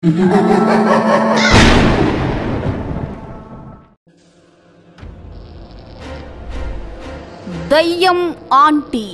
దయ్యం ఆంటీ.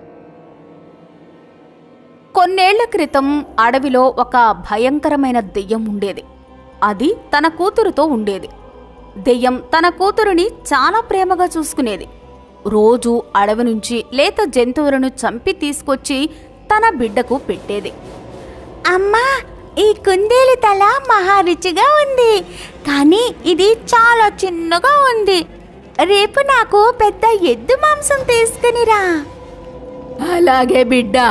కొన్నేళ్ల క్రితం అడవిలో ఒక భయంకరమైన దెయ్యం ఉండేది. అది తన కూతురుతో ఉండేది. దెయ్యం తన కూతురుని చాలా ప్రేమగా చూసుకునేది. రోజు అడవి నుంచి లేత జంతువులను చంపి తీసుకొచ్చి తన బిడ్డకు పెట్టేది. అమ్మా, ఈ కుందేలు తల మహా రుచిగా ఉంది, కానీ ఇది చాలా చిన్నగా ఉంది. రేపు నాకు పెద్ద ఎద్దు మాంసం తీసుకునిరా. అలాగే బిడ్డా.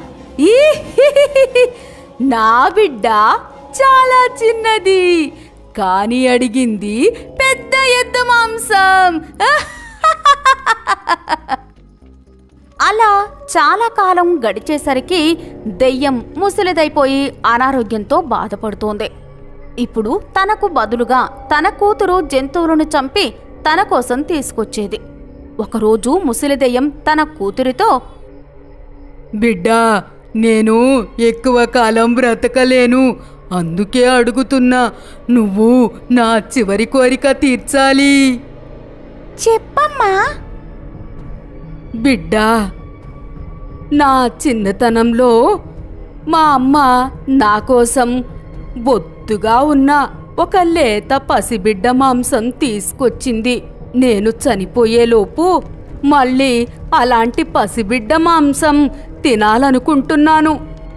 నా బిడ్డ చాలా చిన్నది, కానీ అడిగింది పెద్ద ఎద్దు మాంసం. అలా చాలా కాలం గడిచేసరికి దెయ్యం ముసలిదైపోయి అనారోగ్యంతో బాధపడుతోంది. ఇప్పుడు తనకు బదులుగా తన కూతురు జంతువులను చంపి తన కోసం తీసుకొచ్చేది. ఒకరోజు ముసలి దెయ్యం తన కూతురితో, బిడ్డా, నేను ఎక్కువ కాలం బ్రతకలేను, అందుకే అడుగుతున్నా, నువ్వు నా చివరి కోరిక తీర్చాలి. చెప్పమ్మా. బిడ్డా, నా చిన్నతనంలో మా అమ్మ నా కోసం బొద్దుగా ఉన్న ఒక లేత పసిబిడ్డ మాంసం తీసుకొచ్చింది. నేను చనిపోయేలోపు మళ్ళీ అలాంటి పసిబిడ్డ మాంసం తినాలనుకుంటున్నాను.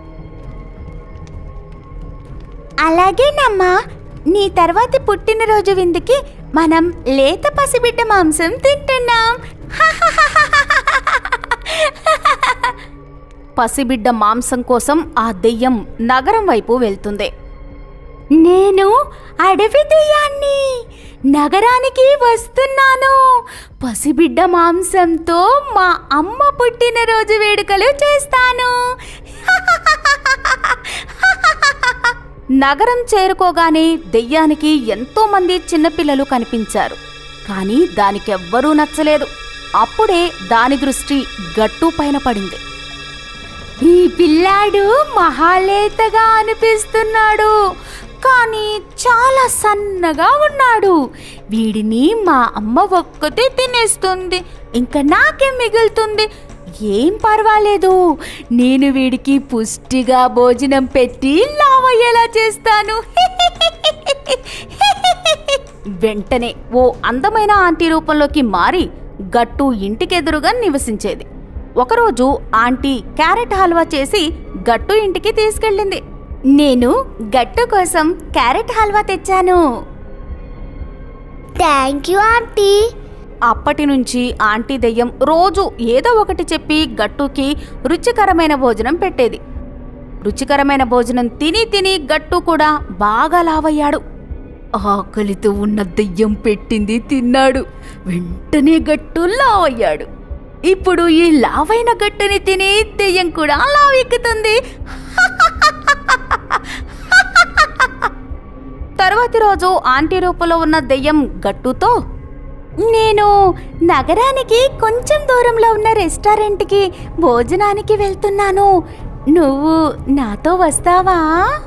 అలాగేనమ్మా, నీ తర్వాతి పుట్టినరోజు విందుకి మనం లేత పసిబిడ్డ మాంసం తింటున్నాం. పసిబిడ్డ మాంసం కోసం ఆ దెయ్యం నగరం వైపు వెళ్తుంది. నేను అడవి దెయ్యాన్ని, నగరానికి వస్తున్నాను. పసిబిడ్డ మాంసంతో మా అమ్మ పుట్టినరోజు వేడుకలు చేస్తాను. నగరం చేరుకోగానే దెయ్యానికి ఎంతో మంది చిన్నపిల్లలు కనిపించారు. కానీ దానికెవ్వరూ నచ్చలేదు. అప్పుడే దాని దృష్టి గట్టు పైన పడింది. ఈ పిల్లాడు మహాలేతగా అనిపిస్తున్నాడు, కానీ చాలా సన్నగా ఉన్నాడు. వీడిని మా అమ్మ ఒక్కతే తినేస్తుంది, ఇంకా నాకేం మిగులుతుంది? ఏం పర్వాలేదు, నేను వీడికి పుష్టిగా భోజనం పెట్టి లావయ్యేలా చేస్తాను. వెంటనే ఓ అందమైన ఆంటీ రూపంలోకి మారి గట్టు ఇంటికెదురుగా నివసించేది. ఒకరోజు ఆంటీ క్యారెట్ హల్వా చేసి గట్టు ఇంటికి తీసుకెళ్ళింది. నేను గట్టు కోసం క్యారెట్ హల్వా తెచ్చాను. Thank you aunty. అప్పటి నుంచి ఆంటీ దెయ్యం రోజు ఏదో ఒకటి చెప్పి గట్టుకి రుచికరమైన భోజనం పెట్టేది. రుచికరమైన భోజనం తిని తిని గట్టు కూడా బాగా లావయ్యాడు. ఆకలితో ఉన్న దెయ్యం పెట్టింది తిన్నాడు. వెంటనే గట్టు లావయ్యాడు. ఇప్పుడు ఈ లావైన గట్టుని తిని దెయ్యం కూడా లావెక్కుతుంది. తర్వాతి రోజు ఆంటీ రూపంలో ఉన్న దెయ్యం గట్టుతో, నేను నగరానికి కొంచెం దూరంలో ఉన్న రెస్టారెంట్కి భోజనానికి వెళ్తున్నాను. నువ్వు నాతో వస్తావా?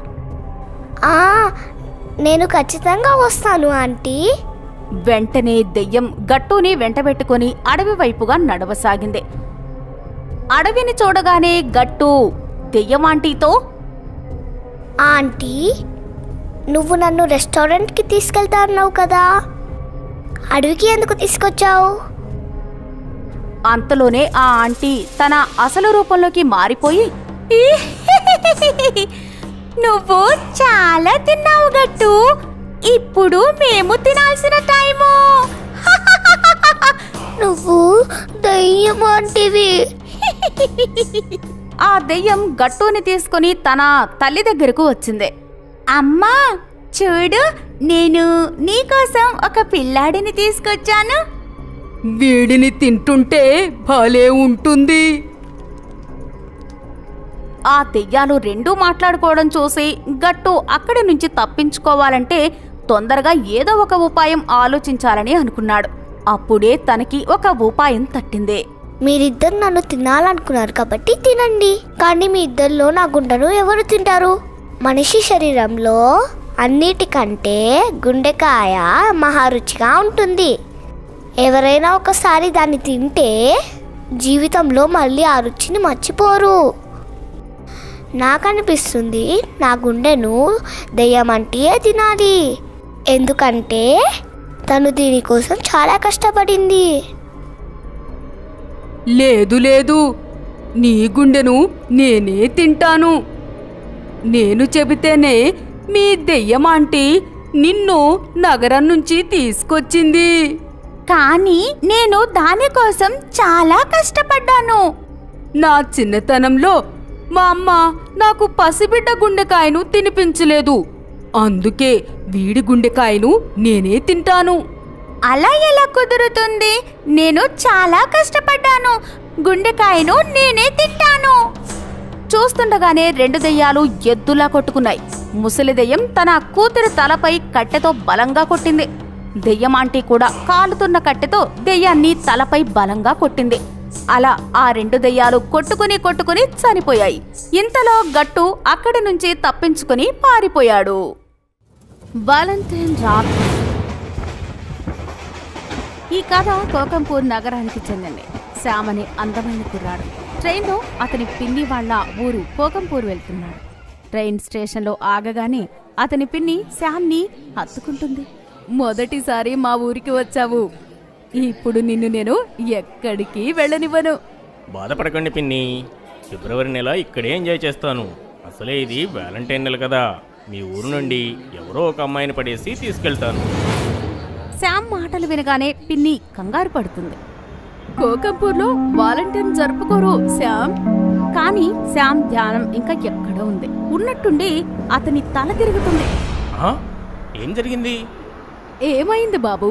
నేను ఖచ్చితంగా వస్తాను ఆంటీ. వెంటనే దెయ్యం గట్టుని వెంటబెట్టుకుని అడవి వైపుగా నడవసాగింది. అడవిని చూడగానే గట్టు దెయ్యం ఆంటీతో, ఆంటీ, నువ్వు నన్ను రెస్టారెంట్కి తీసుకెళ్తా అన్నావు కదా, అడవికి ఎందుకు తీసుకొచ్చావు? అంతలోనే ఆ ఆంటీ తన అసలు రూపంలోకి మారిపోయి, నువ్వు చాలా తిన్నావు గట్టు, ఇప్పుడు మేము తినాల్సిన టైము. నువ్వు దయ్యం అంటివి. ఆ దెయ్యం గట్టుని తీసుకుని తన తల్లి దగ్గరకు వచ్చింది. అమ్మా, చూడు, నేను నీకోసం ఒక పిల్లాడిని తీసుకొచ్చాను. వీడిని తింటుంటే భలే ఉంటుంది. ఆ దెయ్యాలు రెండూ మాట్లాడుకోవడం చూసి గట్టు అక్కడి నుంచి తప్పించుకోవాలంటే తొందరగా ఏదో ఒక ఉపాయం ఆలోచించాలని అనుకున్నాడు. అప్పుడే తనకి ఒక ఉపాయం తట్టింది. మీరిద్దరు నన్ను తినాలనుకున్నారు కాబట్టి తినండి, కానీ మీ ఇద్దరిలో నా గుండెను ఎవరు తింటారు? మనిషి శరీరంలో అన్నిటికంటే గుండెకాయ మహారుచిగా ఉంటుంది. ఎవరైనా ఒకసారి దాన్ని తింటే జీవితంలో మళ్ళీ ఆ రుచిని మర్చిపోరు. నాకు అనిపిస్తుంది నా గుండెను దెయ్యమంటే తినాలి, ఎందుకంటే తను దీనికోసం చాలా కష్టపడింది. లేదు లేదు, నీ గుండెను నేనే తింటాను. నేను చెబితేనే మీ దెయ్యమాంటి నిన్ను నగరం నుంచి తీసుకొచ్చింది. కానీ నేను దానికోసం చాలా కష్టపడ్డాను. నా చిన్నతనంలో మా అమ్మ నాకు పసిబిడ్డ గుండెకాయను తినిపించలేదు. అందుకే వీడి గుండెకాయను నేనే తింటాను. అలా ఎలా కుదురుతుంది? నేను చాలా కష్టపడ్డాను. గుండెకాయను నేనే తింటాను. చూస్తుండగానే 2 దెయ్యాలు ఎద్దులా కొట్టుకున్నాయి. ముసలి దెయ్యం తన కూతురి తలపై కట్టెతో బలంగా కొట్టింది. దెయ్యమాంటి కూడా కాలుతున్న కట్టెతో దెయ్యాన్ని తలపై బలంగా కొట్టింది. అలా ఆ 2 దెయ్యాలు కొట్టుకుని చనిపోయాయి. ఇంతలో గట్టు అక్కడి నుంచి తప్పించుకుని పారిపోయాడు. వాలంటైన్ రాత్రి. ఈ కథ కోకంపూర్ నగరానికి చెందింది. శ్యామ్ అనే అందమైన కుర్రాడు ట్రైన్లో అతని పిన్ని వాళ్ళ ఊరు కోకంపూర్ వెళ్తున్నాడు. ట్రైన్ స్టేషన్లో ఆగగానే అతని పిన్ని శ్యామ్ని హత్తుకుంటుంది. మొదటిసారి మా ఊరికి వచ్చావు, ఇప్పుడు నిన్ను నేను ఎక్కడికి వెళ్ళనివ్వను. బాధపడకండి పిన్ని, ఫిబ్రవరి నెల ఇక్కడే ఎంజాయ్ చేస్తాను. అసలే ఇది వ్యాలంటైన్ నెల కదా. మీ ఊరు నుండి ఎవరో ఒక అమ్మాయిని పడేసి తీసుకెళ్తాను. శ్యామ్ మాటలు వినగానే పిన్ని కంగారు పడుతుంది. కోకంపూర్లో వాలంటైన్ జరుపుకోరు శ్యామ్. కానీ శ్యామ్ ధ్యానం ఇంకా ఎక్కడో ఉంది. ఉన్నట్టుండి అతని తల తిరుగుతుంది. ఏం జరిగింది? ఏమైంది బాబు?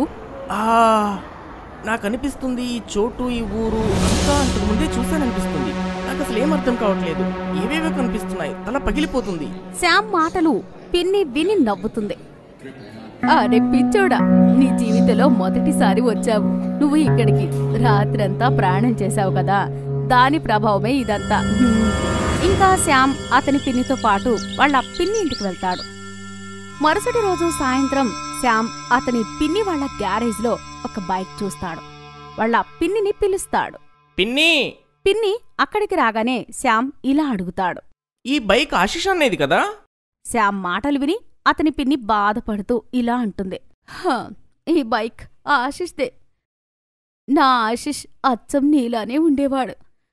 నాకు అనిపిస్తుంది ఈ చోటు ఈ ఊరు అంతా అంతకుముందే చూశాననిపిస్తుంది. నాకు అసలు ఏం అర్థం కావట్లేదు. ఏవేవో కనిపిస్తున్నాయి, తల పగిలిపోతుంది. శ్యామ్ మాటలు పిన్ని విని నవ్వుతుంది. అరే పిచ్చోడా, నీ జీవితంలో మొదటిసారి వచ్చావు. నువ్వు ఇక్కడికి రాత్రంతా ప్రయాణం చేశావు కదా, దాని ప్రభావమే ఇదంతా. ఇంకా శ్యామ్ అతని పిన్నితో పాటు వాళ్ళ పిన్ని ఇంటికి వెళ్తాడు. మరుసటి రోజు సాయంత్రం శ్యామ్ అతని పిన్ని వాళ్ళ గ్యారేజ్ లో ఒక బైక్ చూస్తాడు. వాళ్ళ పిన్నిని పిలుస్తాడు. పిన్ని పిన్ని అక్కడికి రాగానే శ్యామ్ ఇలా అడుగుతాడు, ఈ బైక్ ఆశిష్ అనేది కదా? శ్యామ్ మాటలు విని అతని పిన్ని బాధపడుతూ ఇలా అంటుంది, ఈ బైక్ ఆశిష్దే. నా ఆశిష్ అచ్చం నీలానే ఉండేవాడు.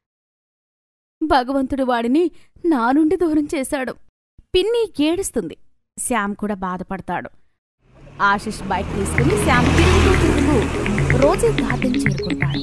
భగవంతుడు వాడిని నా నుండి దూరం చేశాడు. పిన్ని ఏడుస్తుంది. శ్యామ్ కూడా బాధపడతాడు. ఆశిష్ బైక్ తీసుకుని శ్యామ్ తిరుగుతూ రోజీ గార్డెన్ చేరుకుంటాడు.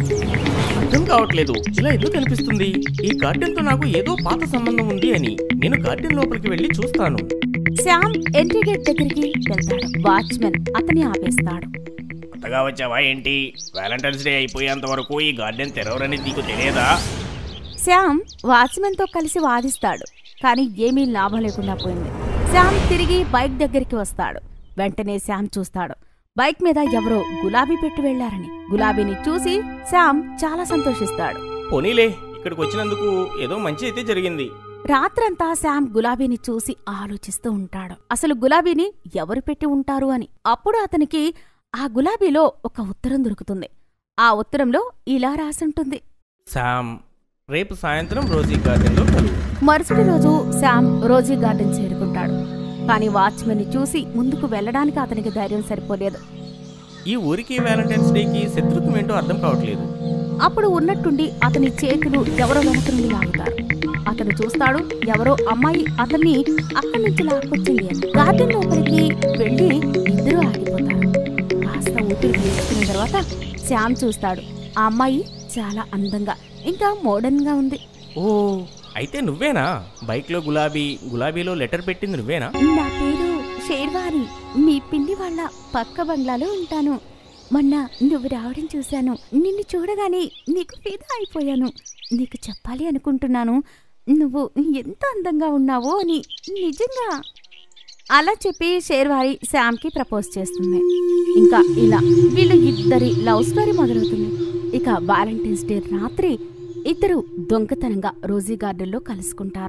అర్థం కావట్లేదు, ఇలా ఎందుకు కనిపిస్తుంది? ఈ గార్డెన్ తో నాకు ఏదో పాత సంబంధం ఉంది అని. నేను గార్డెన్ లోపలికి వెళ్ళి చూస్తాను. శ్యామ్ ఎంట్రీ గేట్ దగ్గరికి వెళ్తాడు. వాచ్మెన్ అతని ఆపేస్తాడు. కొత్తగా వచ్చావా ఏంటి? వ్యాలంటైన్స్ డే అయిపోయేంత వరకు ఈ గార్డెన్ తెరవరని నీకు తెలియదా? శ్యామ్ వాచ్మెన్ తో కలిసి వాదిస్తాడు. కానీ ఏమీ లాభం లేకుండా పోయింది. శ్యామ్ తిరిగి బైక్ దగ్గరికి వస్తాడు. వెంటనే శ్యామ్ చూస్తాడు, బైక్ మీద ఎవరో గులాబీ పెట్టి వెళ్లారని. గులాబీని చూసి శ్యామ్ చాలా సంతోషిస్తాడు. పోనీలే, ఇక్కడికి వచ్చినందుకు ఏదో మంచి అయితే జరిగింది. రాత్రంతా శ్యామ్ గులాబీని చూసి ఆలోచిస్తూ ఉంటాడు, అసలు గులాబీని ఎవరు పెట్టి ఉంటారు అని. అప్పుడు అతనికి ఆ గులాబీలో ఒక ఉత్తరం దొరుకుతుంది. ఆ ఉత్తరంలో ఇలా రాసుంటుంది, శ్యామ్, రేపు సాయంత్రం రోజీ గార్డెన్లో కలువు. మరుసటి రోజు శ్యామ్ రోజీ గార్డెన్ చేరుకుంటాడు. కానీ వాచ్మెన్ ని చూసి ముందుకు వెళ్లడానికి అతనికి ధైర్యం సరిపోలేదు. ఈ ఊరికి వ్యాలంటైన్స్ డేకి శత్రుత్వం ఏంటో అర్థం కావట్లేదు. అప్పుడు ఉన్నట్టుండి అతని చేతులు ఎవరో వెనక నుండి లాగుతారు. అతను చూస్తాడు, ఎవరో అమ్మాయి అతన్ని అక్కడి నుంచి లాక్కొచ్చింది అని. గార్డెన్ లోపలికి వెళ్లి ఇద్దరూ ఆగిపోతారు. కాస్త ఊపిరి పీల్చుకున్న తర్వాత శ్యామ్ చూస్తాడు, ఆ అమ్మాయి చాలా అందంగా ఇంకా మోడర్న్ గా ఉంది. ఓ, అయితే నువ్వేనా? బైక్ లో గులాబీలో లెటర్ పెట్టింది నువ్వేనా? నా పేరు షేర్వాణి. మీ పిన్ని వాళ్ళ పక్క బంగ్లాలో ఉంటాను. మొన్న నువ్వు రావడం చూశాను. నిన్ను చూడగానే నీకు ఫిదా అయిపోయాను. నీకు చెప్పాలి అనుకుంటున్నాను, నువ్వు ఎంత అందంగా ఉన్నావో అని. నిజంగా. అలా చెప్పి షేర్వాణి శ్యామ్కి ప్రపోజ్ చేస్తుంది. ఇంకా ఇలా వీళ్ళు ఇద్దరి లవ్ స్టోరీ మొదలవుతుంది. ఇక వ్యాలంటైన్స్ డే రాత్రి ఇద్దరు దొంగతనంగా రోజీ గార్డెన్లో కలుసుకుంటారు.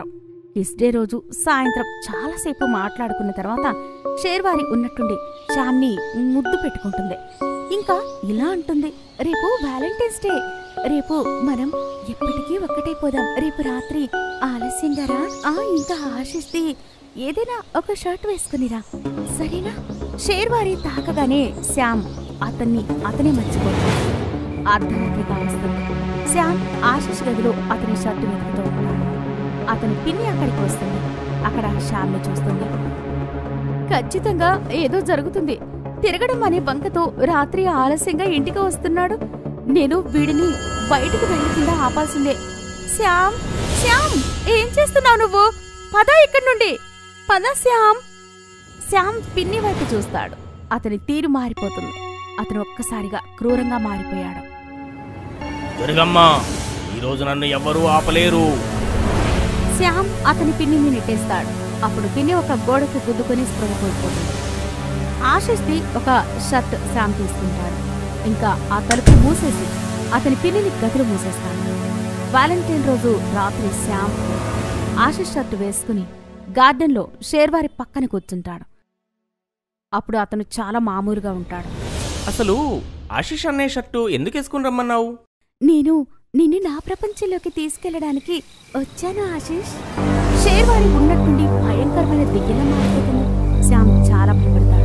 కిస్ డే రోజు సాయంత్రం చాలాసేపు మాట్లాడుకున్న తర్వాత షేర్వారి ఉన్నట్టుండి శ్యామ్ని ముద్దు పెట్టుకుంటుంది. ఇంకా ఇలా అంటుంది, రేపు వ్యాలంటైన్స్ డే, రేపు మనం ఎప్పటికీ ఒక్కటైపోదాం. రేపు రాత్రి ఆలస్యంగా రా. ఇంకా ఆశిస్తే ఏదైనా ఒక షర్ట్ వేసుకునిరా, సరేనా? షేర్వారి తాకగానే శ్యామ్ అతనే మర్చిపోతాడు. అర్ధరాత్రి కావస్తుంది. శ్యామ్ ఆశిష్ గదిలో అతని షర్టు వెతుకుతూ ఉంటాడు. అతని పిన్ని అక్కడికి వస్తుంది. అక్కడ శ్యామ్ని చూస్తుంది. ఖచ్చితంగా ఏదో జరుగుతుంది. తిరగడం అనే బంకతో రాత్రి ఆలస్యంగా ఇంటికి వస్తున్నాడు. నేను వీడిని బయటకు వెళ్ళకుండా ఆపాల్సిందే. శ్యామ్, శ్యామ్, ఏం చేస్తున్నావు నువ్వు? పద ఇక్కడి నుండి, పద శ్యామ్. శ్యామ్ పిన్ని వైపు చూస్తాడు. అతని తీరు మారిపోతుంది. అతను ఒక్కసారిగా క్రూరంగా మారిపోయాడు. దుర్గమ్మా, ఈరోజు నన్ను ఎవ్వరూ ఆపలేరు. శ్యామ్ అతని పిన్నిని నెట్టేస్తాడు. అప్పుడు పిన్ని ఒక గోడకు గుద్దుకొని స్పృహ కోల్పోతుంది. ఆశిష్ది ఒక షర్ట్ శ్యామ్ తీసుకుంటాడు. ఇంకా ఆ తలుపు మూసేసి అతని పిన్నిని గదిలో మూసేస్తాడు. వ్యాలంటైన్ రోజు రాత్రి శ్యామ్ ఆశిష్ షర్ట్ వేసుకుని గార్డెన్లో షేర్వారి పక్కన కూర్చుంటాడు. అప్పుడు అతను చాలా మామూలుగా ఉంటాడు. అసలు ఆశిష్ అనే షర్టు ఎందుకు వేసుకుని రమ్మన్నావు? నేను నిన్ను నా ప్రపంచంలోకి తీసుకెళ్లడానికి వచ్చాను ఆశిష్. షేర్వారి ఉన్నట్టుండి భయంకరమైన దిగ్గిలా మారిపోతుంది. శ్యామ్ చాలా భయపడతాడు.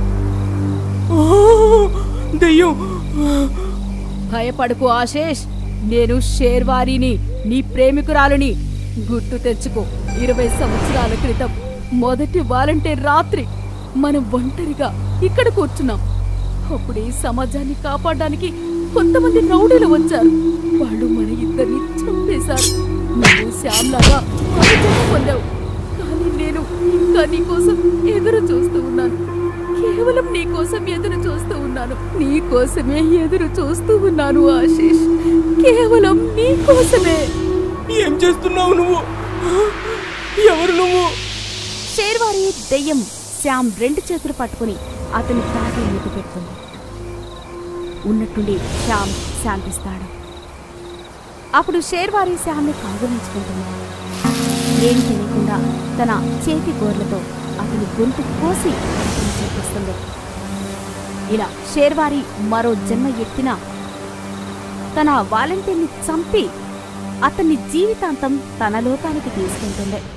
దెయ్యం! భయపడకు ఆశేష్, నేను షేర్వారిని, నీ ప్రేమికురాలుని. గుర్తు తెచ్చుకో, 20 సంవత్సరాల క్రితం మొదటి వాలంటీర్ రాత్రి మనం ఒంటరిగా ఇక్కడ కూర్చున్నాం. అప్పుడు ఈ సమాజాన్ని కాపాడడానికి కొంతమంది రౌడీలు వచ్చారు. వాళ్ళు మన ఇద్దరిని చంపేశారు. నువ్వు శ్యామ్లాగా పొందావు. కానీ నేను ఇంకా నీకోసం ఎదురు చూస్తూ ఉన్నాను. కేవలం నీకోసం ఎదురు చూస్తూ ఉన్నాను. నీకోసమే ఎదురు చూస్తూ ఉన్నాను ఆశీష్, కేవలం నీకోసమే. ఏం చేస్తున్నావు నువ్వు? ఎవరు నువ్వు? షేర్వారి దెయ్యం శ్యామ్ 2 చేతులు పట్టుకుని అతని తాటి ముద్దు పెడుతుంది. ఉన్నట్టుండి శ్యామ్ శాంతిస్తాడు. అప్పుడు షేర్వారి శ్యామ్ని కౌగిలించుకుంటుంది. ఏం తెలియకుండా తన చేతి గోర్లతో అతని గొంతు కోసి చేపిస్తుంది. ఇలా షేర్వారి మరో జన్మ ఎత్తిన తన వాలంటీర్ని చంపి అతన్ని జీవితాంతం తన లోకానికి తీసుకుంటుంది.